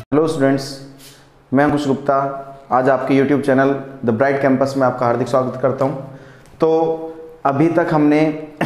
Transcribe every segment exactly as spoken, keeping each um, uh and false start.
Hello students, मैं अंकुश गुप्ता आज आपके YouTube channel the bright campus में आपका हार्दिक स्वागत करता हूं। तो अभी तक हमने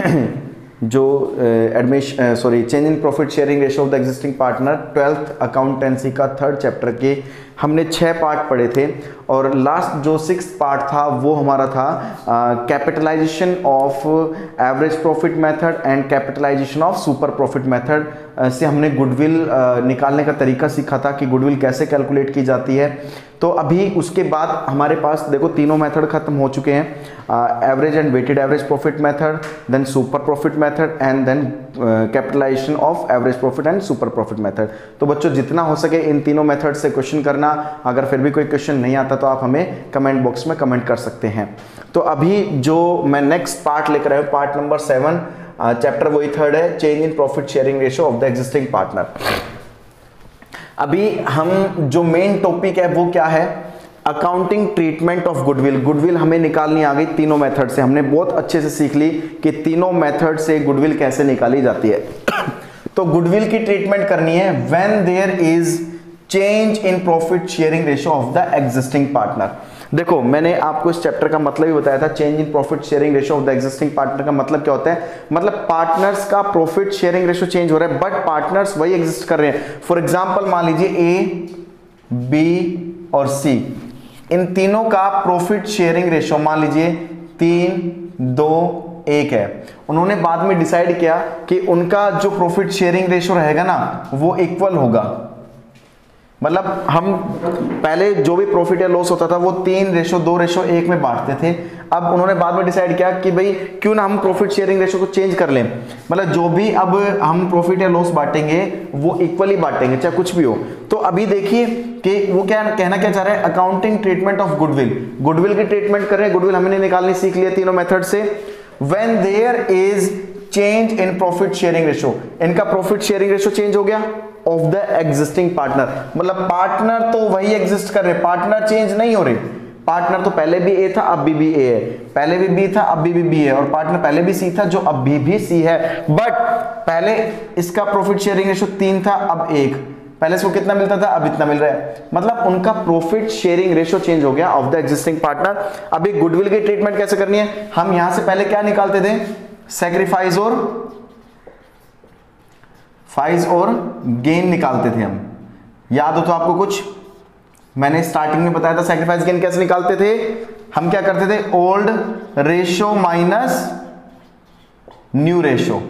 जो admission sorry change in profit sharing ratio of the existing partner twelfth accountancy का थर्ड चैप्टर के हमने छः पार्ट पढ़े थे और लास्ट जो सिक्स पार्ट था वो हमारा था capitalisation of average profit method and capitalisation of super profit method से हमने गुडविल uh, निकालने का तरीका सीखा था कि गुडविल कैसे कैलकुलेट की जाती है। तो अभी उसके बाद हमारे पास देखो तीनों मेथड खत्म हो चुके हैं, average and weighted average profit method, then super profit method and then capitalisation of average profit and super profit method. तो बच्चों जितना हो सके इन तीनों मेथड से क्वेश्चन करना, अगर फिर भी कोई क्वेश्चन नहीं आता तो आप हमें कमेंट बॉक्स में कमेंट कर सकते हैं। तो अभी जो मैं नेक्स्ट पार्ट लेकर आया हूँ, पार्ट नंबर सेवन, चैप्टर वही थर्ड है, change in profit sharing ratio of the existing partner. अभी हम जो मेन टॉपिक है वो क्या है, accounting treatment of goodwill. Goodwill हमें निकालनी आ गई तीनों मेथड से, हमने बहुत अच्छे से सीख ली कि तीनों मेथड से गुडविल कैसे निकाली जाती है। तो गुडविल की ट्रीटमेंट करनी है when there is change in profit sharing ratio of the existing partner. देखो मैंने आपको इस चैप्टर का मतलब ही बताया था, change in profit sharing ratio of the existing partner का मतलब क्या होता है, मतलब पार्टनर्स का प्रॉफिट शेयरिंग रेशियो चेंज हो रहा है बट पार्टनर्स वही एग्जिस्ट कर रहे हैं। फॉर एग्जांपल मान लीजिए ए, बी और सी, इन तीनों का प्रॉफिट शेयरिंग रेशियो मान लीजिए तीन, दो, एक है। उन्होंने बाद में डिसाइड किया कि उनका जो प्रॉफिट शेयरिंग रेशियो रहेगा ना वो इक्वल होगा, मतलब हम पहले जो भी प्रॉफिट या लॉस होता था वो तीन रेशो दो रेशो एक में बांटते थे। अब उन्होंने बाद में डिसाइड किया कि भाई क्यों ना हम प्रॉफिट शेयरिंग रेशो को चेंज कर लें, मतलब जो भी अब हम प्रॉफिट या लॉस बांटेंगे वो इक्वली बांटेंगे चाहे कुछ भी हो। तो अभी देखिए कि वो क्या कहना क्या चाह रहे हैं, accounting treatment of goodwill, goodwill की ट्रीटमेंट कर रहे हैं। गुडविल हमने निकालनी सीख लिया तीनों मेथड से। When there is change in profit sharing ratio, इनका प्रॉफिट शेयरिंग रेशो चेंज हो गया ऑफ द एग्जिस्टिंग पार्टनर, मतलब पार्टनर तो वही एग्जिस्ट कर रहे, पार्टनर चेंज नहीं हो रहे। पार्टनर तो पहले भी ए था अब भी भी ए है, पहले भी बी था अब भी भी बी है, और पार्टनर पहले भी सी था जो अब भी भी सी है। बट पहले इसका प्रॉफिट शेयरिंग रेशो तीन था अब एक, पहले इसको कितना मिलता था अब इतना मिल रहा है, मतलब उनका प्रॉफिट शेयरिंग रेशो चेंज हो गया ऑफ द एग्जिस्टिंग पार्टनर। अभी गुडविल की ट्रीटमेंट कैसे करनी है, हम यहां से पहले क्या निकालते थे, सैक्रिफाइस और फाइज और गेन निकालते थे हम, याद हो तो आपको कुछ, मैंने स्टार्टिंग में बताया था सैक्रिफाइस गेन कैसे निकालते थे। हम क्या करते थे, old ratio minus new ratio,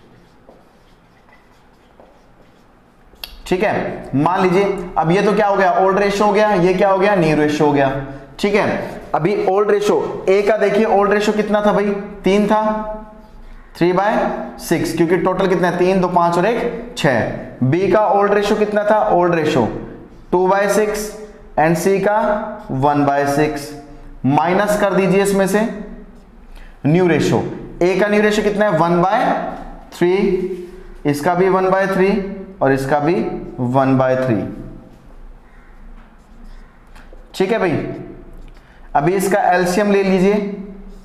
ठीक है। मान लीजिए अब ये तो क्या हो गया, ओल्ड रेशो हो गया, ये क्या हो गया, न्यू रेशो हो गया, ठीक है। अभी ओल्ड रेशो ए का देखिए, ओल्ड रेशो कितना था भाई, तीन था, थ्री बाय सिक्स, क्योंकि टोटल कितना है, तीन, दो, पांच और एक छह। बी का ओल्ड रेशो कितना था, old ratio two by six and C का वन बाय सिक्स। माइनस कर दीजिए इसमें से न्यू रेशो, ए का न्यू रेशो कितना है, वन बाय थ्री, इसका भी वन बाय थ्री और इसका भी वन बाय थ्री, ठीक है भाई। अभी इसका एलसीएम ले लीजिए,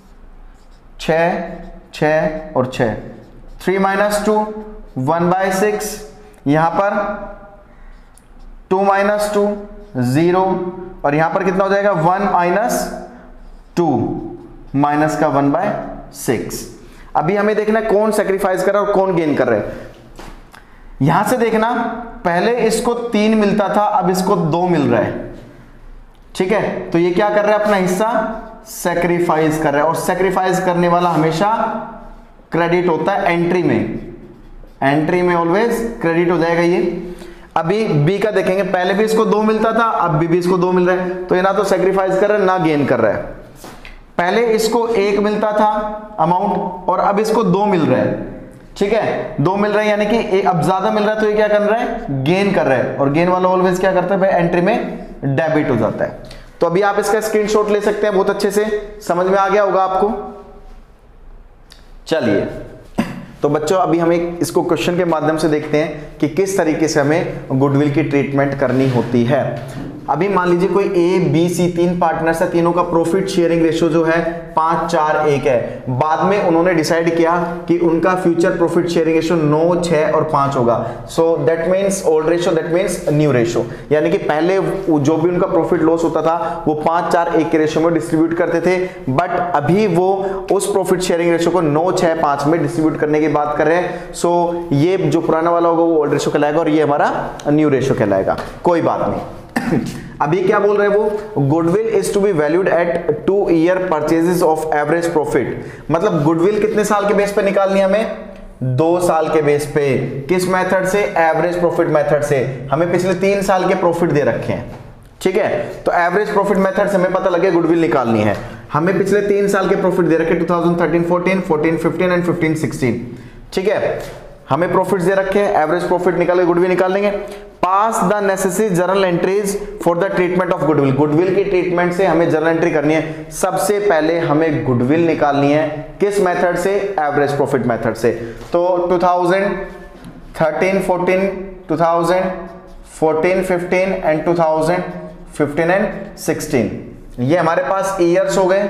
छह छह और छह, three minus two one by six, यहां पर टू माइनस टू जीरो, और यहां पर कितना हो जाएगा, वन माइनस टू माइनस का वन बाय सिक्स। अभी हमें देखना है कौन सेक्रीफाइस कर रहा है और कौन गेन कर रहा है। यहां से देखना, पहले इसको तीन मिलता था अब इसको दो मिल रहा है, ठीक है। तो ये क्या कर रहा है, अपना हिस्सा सैक्रिफाइस कर रहा है, और सैक्रिफाइस करने वाला हमेशा क्रेडिट होता है एंट्री में, एंट्री में ऑलवेज क्रेडिट हो जाएगा ये। अभी बी का देखेंगे, पहले भी इसको दो मिलता था अब भी, भी इसको दो मिल रहा है, तो ये ना तो सैक्रिफाइस कर रहा है ना गेन कर रहा है। पहले इसको एक मिलता था अमाउंट और अब इसको दो मिल रहा है, ठीक है, दो मिल रहा है यानी कि अब ज्यादा मिल रहा है, तो ये क्या कर रहा है, गेन कर रहा है, और गेन वाला ऑलवेज क्या करता है भाई, एंट्री में डेबिट हो जाता है। तो अभी आप इसका स्क्रीनशॉट ले सकते हैं, बहुत अच्छे से समझ में आ गया होगा आपको। चलिए तो बच्चों अभी हम एक इसको क्वेश्चन के माध्यम से देखते हैं कि किस तरीके से हमें गुडविल की ट्रीटमेंट करनी होती है। अभी मान लीजिए कोई ए बी सी तीन पार्टनर्स है, तीनों का प्रॉफिट शेयरिंग रेशियो जो है पांच चार एक है। बाद में उन्होंने डिसाइड किया कि उनका फ्यूचर प्रॉफिट शेयरिंग रेशियो नौ छह और पांच होगा। So that means old ratio, that means new ratio, यानी कि पहले जो भी उनका प्रॉफिट लॉस होता था वो पांच चार एक के रेशियो में डिस्ट्रीब्यूट करते थे, बट अभी वो उस प्रॉफिट शेयरिंग रेशियो को नौ छह पांच में डिस्ट्रीब्यूट करने की बात कर रहे हैं। सो ये जो पुराना वाला होगा वो ओल्ड रेशियो कहलाएगा और ये हमारा न्यू रेशियो कहलाएगा। कोई बात नहीं। अभी क्या बोल रहे हैं वो, goodwill is to be valued at two year purchases of average profit, मतलब गुडविल कितने साल के बेस पे निकालनी है हमें, दो साल के बेस पे। किस मेथड से, एवरेज प्रॉफिट मेथड से। हमें पिछले तीन साल के प्रॉफिट दे रखे हैं, ठीक है, तो एवरेज प्रॉफिट मेथड से हमें पता लगे गुडविल निकालनी है। हमें पिछले तीन साल के प्रॉफिट दे रखे two thousand thirteen fourteen, fourteen fifteen and fifteen sixteen, ठीक है, हमें प्रॉफिट्स दे रखे हैं, एवरेज प्रॉफिट निकाले, गुडविल निकालेंगे। Pass the necessary journal entries for the treatment of goodwill, goodwill की ट्रीटमेंट से हमें जर्नल एंट्री करनी है। सबसे पहले हमें गुडविल निकालनी है, किस मेथड से, एवरेज प्रॉफिट मेथड से। तो two thousand thirteen fourteen, two thousand fourteen fifteen and two thousand fifteen and sixteen, ये हमारे पास ईयर्स हो गए।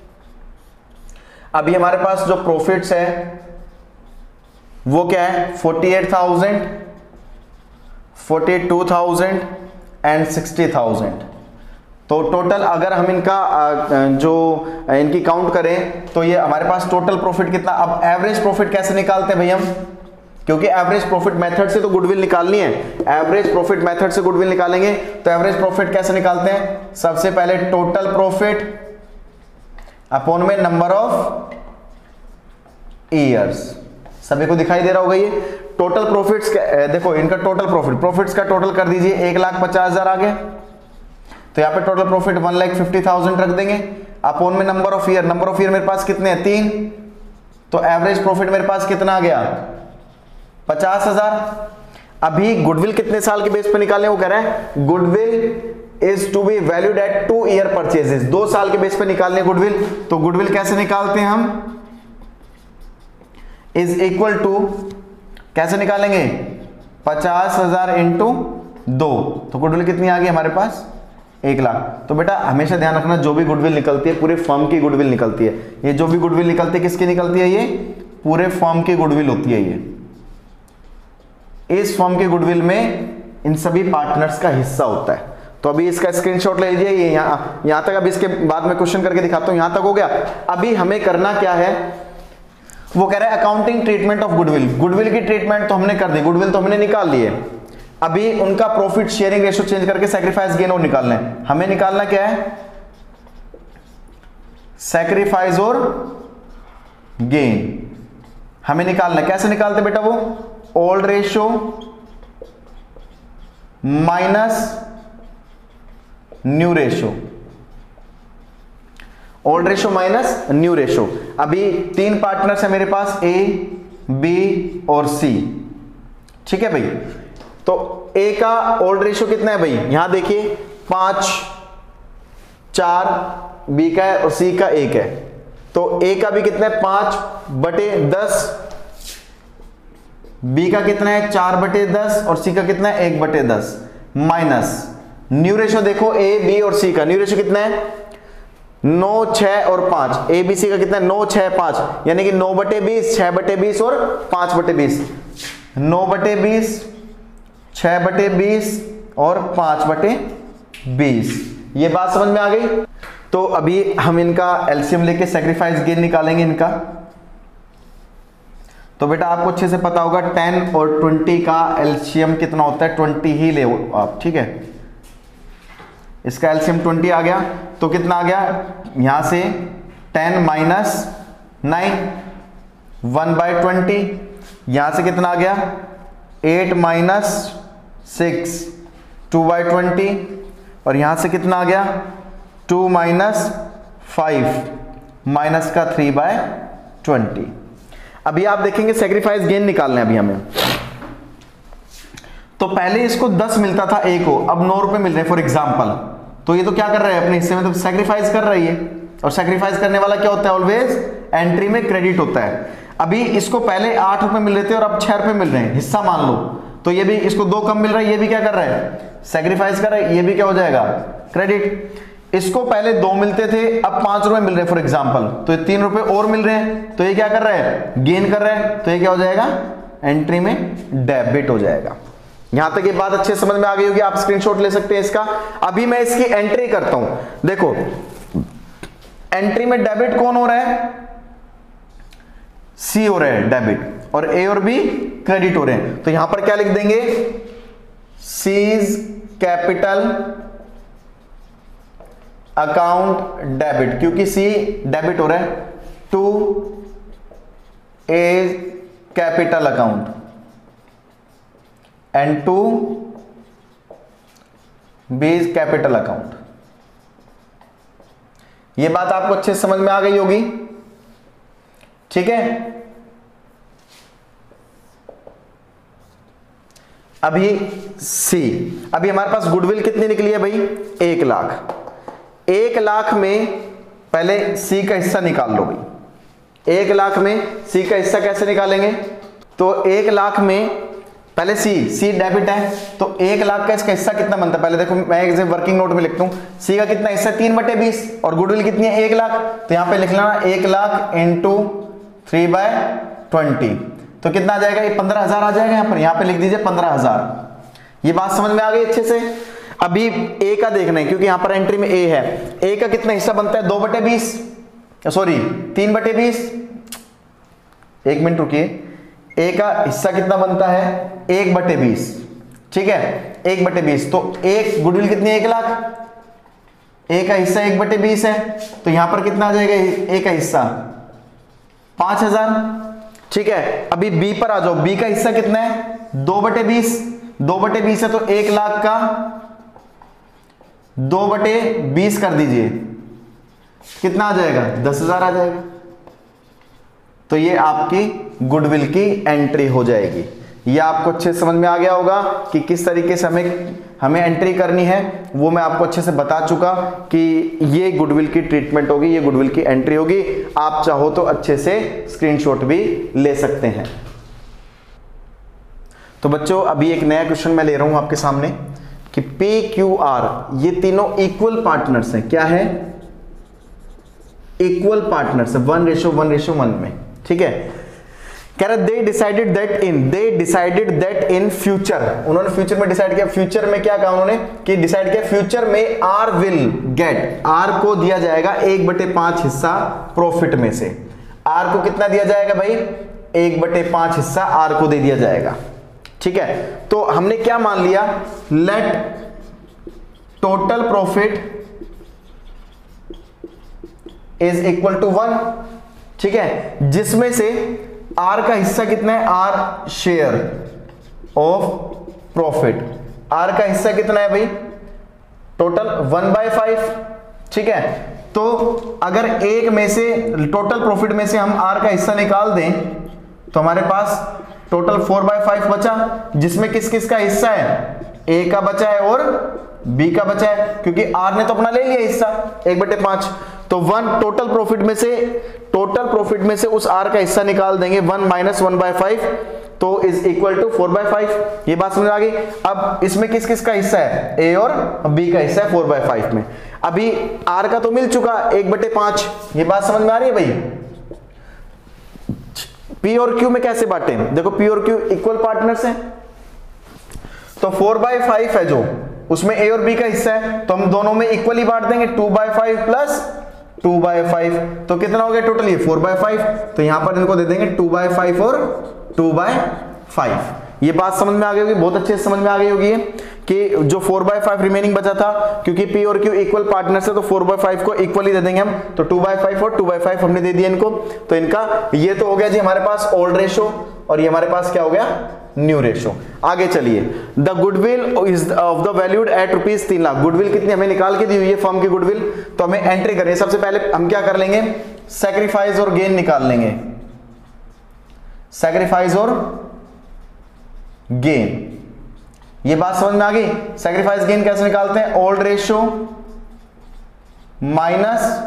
अभी हमारे पास जो प्रॉफिट्स है वो क्या है, forty eight thousand, forty two thousand and sixty thousand. तो टोटल अगर हम इनका जो इनकी काउंट करें तो ये हमारे पास टोटल प्रॉफिट कितना। अब एवरेज प्रॉफिट कैसे निकालते हैं भाई हम, क्योंकि एवरेज प्रॉफिट मेथड से तो गुडविल निकालनी है, एवरेज प्रॉफिट मेथड से गुडविल निकालेंगे। तो एवरेज प्रॉफिट कैसे निकालते हैं, सबसे पहले टोटल प्रॉफिट अपॉन में नंबर ऑफ ईयर्स। सभी को दिखाई दे रहा होगा ये टोटल प्रॉफिट्स, देखो इनका टोटल प्रॉफिट, प्रॉफिट्स का टोटल कर दीजिए, एक लाख पचास हजार आ गया, तो यहाँ पे total profit one lakh fifty thousand रख देंगे। अपॉन में number of year, number of year मेरे पास कितने हैं, तीन, तो एवरेज प्रॉफिट मेरे पास कितना आ गया, पचास हजार। अभी गुडविल कितने साल के बेस पे निकालने, वो कह रहा है goodwill is to be valued at two year purchases, दो साल के बेस पे निकालने गुडविल। तो गुडविल कैसे निकालते हैं हम, इज इक्वल टू, कैसे निकालेंगे, पचास हजार इंटू दो, तो गुडविल कितनी आ गई हमारे पास, एक लाख। तो बेटा हमेशा ध्यान रखना, जो भी गुडविल निकलती है पूरे फर्म की गुडविल निकलती है। ये जो भी गुडविल निकलती है किसकी निकलती है, ये पूरे फर्म की गुडविल होती है। ये इस फर्म के गुडविल में इन सभी पार्टनर्स का हिस्सा होता है। तो अभी इसका स्क्रीनशॉट ले लीजिए, ये यहाँ यहाँ तक। अब इसके बाद में क्वेश्चन करके दिखाता हूँ, यहाँ तक हो गया। अभी हमें करना क्या है, वो कह रहा है accounting treatment of goodwill. Goodwill की ट्रीटमेंट तो हमने कर दी, गुडविल तो हमने निकाल ली है। अभी उनका प्रॉफिट शेयरिंग रेशियो चेंज करके सैक्रिफाइस गेन और निकालना है। हमें निकालना क्या है, सैक्रिफाइस और गेन हमें निकालना। कैसे निकालते बेटा, वो old ratio minus new ratio, old ratio minus new ratio. अभी तीन पार्टनर्स है मेरे पास, ए बी और सी, ठीक है भाई। तो ए का ओल्ड रेशियो कितना है भाई, यहां देखिए पांच चार, बी का है और सी का एक है। तो ए का भी कितना है, पांच बटे दस, बी का कितना है, चार बटे दस और सी का कितना है, एक बटे दस, माइनस न्यू रेशियो। देखो ए बी और सी का न्यू रेशियो कितना है, नौ छह और पांच। ए बी सी का कितना है, नौ छह पांच, यानी कि नौ बटे बीस, छह बटे बीस और पांच बटे बीस, नौ बटे बीस, छह बटे बीस और पांच बटे बीस। ये बात समझ में आ गई। तो अभी हम इनका एलसीएम लेके सैक्रिफाइस गेन निकालेंगे इनका। तो बेटा आपको अच्छे से पता होगा टेन और ट्वेंटी का एलसीएम कितना होता है, ट्वेंटी ही ले आप, ठीक है। इसका एलसीएम ट्वेंटी आ गया, तो कितना आ गया, यहां से ten minus nine, one by twenty, यहां से कितना आ गया, eight minus six, two by twenty, और यहां से कितना आ गया, टू माइनस फाइव, माइनस का थ्री बाय ट्वेंटी। अभी आप देखेंगे सैक्रिफाइस गेन निकालना है अभी हमें। तो पहले इसको दस मिलता था ए को, अब नौ रुपए मिल रहे हैं फॉर एग्जाम्पल। तो ये तो क्या कर रहा है, अपने हिस्से में तो सैक्रिफाइस कर रही है, और सैक्रिफाइस करने वाला क्या होता है, ऑलवेज एंट्री में क्रेडिट होता है। अभी इसको पहले आठ रुपए मिल रहे थे और अब छह रुपए मिल रहे हैं, हिस्सा मान लो। तो ये भी, इसको दो कम मिल रहा है, ये भी क्या कर रहा है, सैक्रिफाइस कर रहा है, ये भी क्या हो जाएगा, क्रेडिट। इसको पहले दो मिलते थे, अब पांच रुपए मिल रहे हैं फॉर एग्जांपल, तो ये तीन रुपए और मिल रहे हैं, तो ये क्या कर रहा है, गेन कर रहा है, तो ये क्या हो जाएगा, एंट्री में डेबिट हो जाएगा। यहां तक ये बात अच्छे समझ में आ गई होगी, आप स्क्रीनशॉट ले सकते हैं इसका। अभी मैं इसकी एंट्री करता हूं, देखो एंट्री में डेबिट कौन हो रहा है, सी हो रहा है डेबिट, और ए और बी क्रेडिट हो रहे हैं। तो यहां पर क्या लिख देंगे, सीज कैपिटल अकाउंट डेबिट, क्योंकि सी डेबिट हो रहा है, to A capital account and to B capital account. ये बात आपको अच्छे से समझ में आ गई होगी, ठीक है। अभी सी, अभी हमारे पास गुडविल कितनी निकली है भाई, एक लाख। एक लाख में पहले सी का हिस्सा निकाल लो भाई, एक लाख में सी का हिस्सा कैसे निकालेंगे, तो एक लाख में पहले सी सी डेबिट है, तो एक लाख का इसका हिस्सा कितना बनता है, पहले देखो मैं एक वर्किंग नोट में लिखता हूं, सी का कितना हिस्सा, तीन बटे बीस, और गुडविल कितनी है, एक लाख, तो यहां पे लिख लेना एक lakh into three by twenty, तो कितना आ जाएगा, ये पंद्रह हजार आ जाएगा, यहां पर यहां पे लिख दीजिए पंद्रह हजार। ये बात समझ में आ गई अच्छे से। अभी ए का देखना है, क्योंकि यहां पर एंट्री में ए है, ए का कितना हिस्सा बनता है, दो बटे बीस, सॉरी तीन बटे बीस, एक मिनट रुकिए, ए का हिस्सा कितना बनता है, एक बटे बीस, ठीक है, एक बटे बीस, तो एक गुडविल कितनी है, एक लाख, ए का हिस्सा एक बटे बीस है, तो यहां पर कितना आ जाएगा, ए का हिस्सा पांच हजार, ठीक है। अभी बी पर आ जाओ, बी का हिस्सा कितना है, दो बटे बीस, दो बटे बीस है, तो एक लाख का दो बटे बीस कर दीजिए, कितना आ जाएगा, दस हजार आ जाएगा। तो ये आपकी गुडविल की एंट्री हो जाएगी। ये आपको अच्छे से समझ में आ गया होगा कि किस तरीके से हमें हमें एंट्री करनी है, वो मैं आपको अच्छे से बता चुका कि ये गुडविल की ट्रीटमेंट होगी, ये गुडविल की एंट्री होगी। आप चाहो तो अच्छे से स्क्रीनशॉट भी ले सकते हैं। तो बच्चों अभी एक नया क्वेश्चन मैं ले रहा हूं आपके सामने कि पी क्यू आर ये तीनों इक्वल पार्टनर्स हैं। क्या है, equal partners, one ratio one ratio one में, ठीक है। कह रहे they decided that in they decided that in future, उन्होंने फ्यूचर में डिसाइड किया। फ्यूचर में क्या कहा उन्होंने कि डिसाइड किया फ्यूचर में आर विल गेट, आर को दिया जाएगा एक बटे पांच हिस्सा प्रॉफिट में से। आर को कितना दिया जाएगा भाई, एक बटे पांच हिस्सा आर को दे दिया जाएगा, ठीक है। तो हमने क्या मान लिया, let total profit is equal to one, ठीक है, जिसमें से आर का हिस्सा कितना है, R share of profit, R का हिस्सा कितना है भाई, टोटल वन बाय फाइव, ठीक है। तो अगर एक में से टोटल प्रॉफिट में से हम आर का हिस्सा निकाल दें तो हमारे पास टोटल फोर बाय फाइव बचा, जिसमें किस किस का हिस्सा है, ए का बचा है और बी का बचा है, क्योंकि आर ने तो अपना ले लिया हिस्सा एक बटे पांच। तो वन टोटल प्रॉफिट में से टोटल प्रॉफिट में से उस आर का हिस्सा निकाल देंगे, one minus one by five, तो is equal to four by five. ये बात समझ आ गई। अब इसमें किस किस का हिस्सा है, ए और बी का हिस्सा है फोर बाय फाइव में। अभी आर का तो मिल चुका एक बटे पांच, ये बात समझ में आ रही है भाई। पी और क्यू में कैसे बांटे, देखो पी और क्यू इक्वल पार्टनर्स हैं, तो फोर बाय फाइव है जो, उसमें ए और बी का हिस्सा है, तो हम दोनों में इक्वली बांट देंगे, two by five plus two by five, तो कितना हो गया टोटल, ये फोर बाय फाइव। तो यहां पर इनको दे देंगे टू बाय फाइव और टू बाय फाइव। ये बात समझ में आ गई होगी, बहुत अच्छे से समझ में आ गई होगी कि जो फोर बाय फाइव रिमेनिंग बचा था, क्योंकि पी और क्यू इक्वल पार्टनर्स है, तो फोर बाय फाइव को इक्वली दे देंगे हम, तो टू बाय फाइव और टू बाय फाइव हमने दे दिया इनको। तो इनका ये तो हो गया जी हमारे पास ओल्ड रेशो, और ये हमारे पास क्या हो गया, न्यू रेशो। आगे चलिए, the goodwill is of the valued at rupees तीन लाख। गुडविल कितनी हमें निकाल के दी हुई है फर्म की गुडविल, तो हमें एंट्री करनी है। सबसे पहले हम क्या कर लेंगे, सैक्रिफाइस और गेन निकाल लेंगे, सैक्रिफाइस और गेन। ये बात समझ में आ गई। सैक्रिफाइस गेन कैसे निकालते हैं, old ratio minus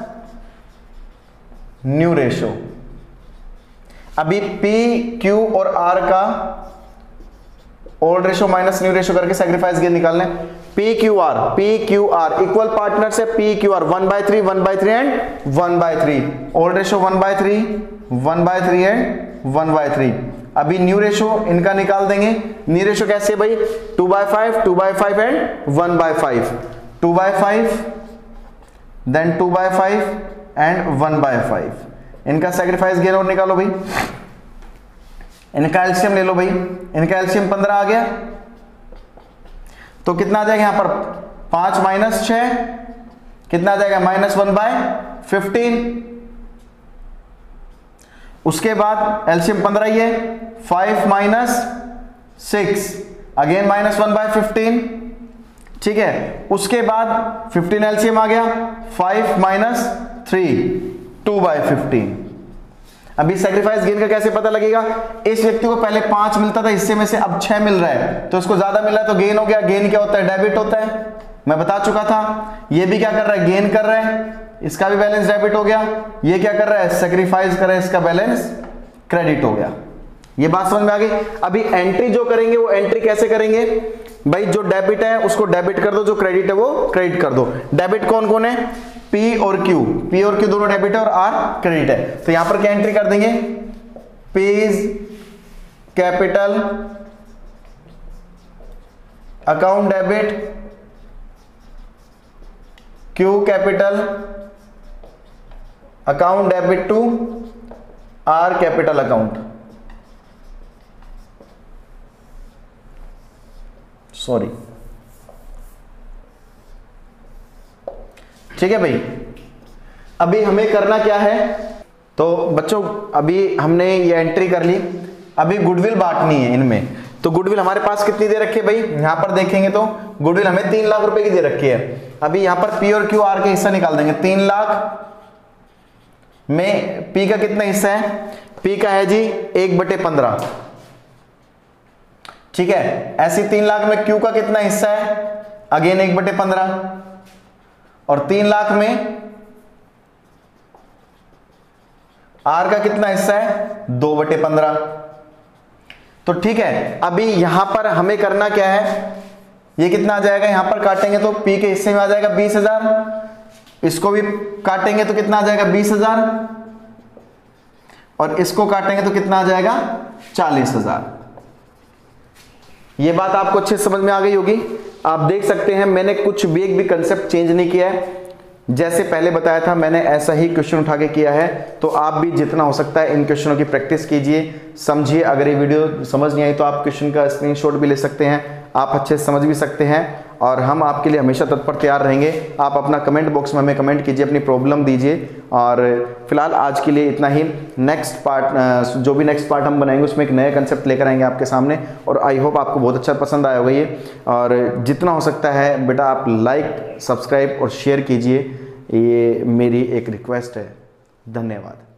new ratio. अभी पी क्यू और आर का old ratio minus new ratio करके सेक्रीफाइस गेन निकाल लें। P Q R, P Q R equal partners है, P Q R one by three, one by three and one by three. Old ratio one by three, one by three and one by three. अभी new ratio इनका निकाल देंगे। New ratio कैसे है भाई, to by five, two by five and one by five, two by five then two by five and one by five. इनका sacrifice gain और निकालो भाई, इनका एलसीएम ले लो भाई। इनका एलसीएम पंद्रह आ गया तो कितना आ जाएगा यहां पर, पांच माइनस छह कितना आ जाएगा, माइनस वन बाय फिफ्टीन। उसके बाद एलसीएम पंद्रह ही है, five minus six again minus one by fifteen, ठीक है। उसके बाद फिफ्टीन एलसीएम आ गया, five minus three, two by fifteen. अभी सेक्रीफाइस गेन का कैसे पता लगेगा, इस व्यक्ति को पहले पांच मिलता था हिस्से में से, अब छह मिल रहा है तो इसको ज्यादा मिल रहा है तो गेन हो गया। गेन क्या होता है, डेबिट होता है, मैं बता चुका था। ये भी क्या कर रहा है, गेन कर रहा है, इसका भी बैलेंस डेबिट हो गया। ये क्या कर रहा है, सेक्रीफाइस कर रहा है, इसका बैलेंस क्रेडिट हो गया। ये बात समझ में आ गई। अभी एंट्री जो करेंगे वो एंट्री कैसे करेंगे भाई, जो डेबिट है उसको डेबिट कर दो, जो क्रेडिट है वो क्रेडिट कर दो। डेबिट कौन कौन है, P और Q, P और Q दोनों डेबिट है और R क्रेडिट है। तो यहां पर क्या एंट्री कर देंगे, P's capital account debit, Q capital account debit to R capital account, sorry, ठीक है भाई। अभी हमें करना क्या है, तो बच्चों अभी हमने ये एंट्री कर ली। अभी गुडविल बांटनी है इनमें, तो गुडविल हमारे पास कितनी दे रखी है भाई, यहां पर देखेंगे तो गुडविल हमें तीन लाख रुपए की दे रखी है। अभी यहां पर पी और क्यू आर के हिस्सा निकाल देंगे। तीन लाख में पी का कितना हिस्सा है, पी का है जी एक बटे पंद्रह, ठीक है। ऐसे तीन लाख में क्यू का कितना हिस्सा है, अगेन एक बटे पंद्रह, और तीन लाख में आर का कितना हिस्सा है, दो बटे पंद्रह। तो ठीक है, अभी यहां पर हमें करना क्या है, ये कितना आ जाएगा, यहां पर काटेंगे तो पी के हिस्से में आ जाएगा बीस हजार, इसको भी काटेंगे तो कितना आ जाएगा बीस हजार, और इसको काटेंगे तो कितना आ जाएगा चालीस हजार। ये बात आपको अच्छे समझ में आ गई होगी। आप देख सकते हैं मैंने कुछ भी एक भी कंसेप्ट चेंज नहीं किया है, जैसे पहले बताया था मैंने ऐसा ही क्वेश्चन उठा के किया है। तो आप भी जितना हो सकता है इन क्वेश्चनों की प्रैक्टिस कीजिए, समझिए। अगर ये वीडियो समझ नहीं आई तो आप क्वेश्चन का स्क्रीनशॉट भी ले सकते हैं, आप अच्छे से समझ भी सकते हैं, और हम आपके लिए हमेशा तत्पर तैयार रहेंगे। आप अपना कमेंट बॉक्स में हमें कमेंट कीजिए, अपनी प्रॉब्लम दीजिए। और फिलहाल आज के लिए इतना ही। नेक्स्ट पार्ट, जो भी नेक्स्ट पार्ट हम बनाएंगे उसमें एक नया कंसेप्ट लेकर आएंगे आपके सामने, और आई होप आपको बहुत अच्छा पसंद आया होगा ये। और जितना हो सकता है बेटा आप लाइक, सब्सक्राइब और शेयर कीजिए, ये मेरी एक रिक्वेस्ट है। धन्यवाद।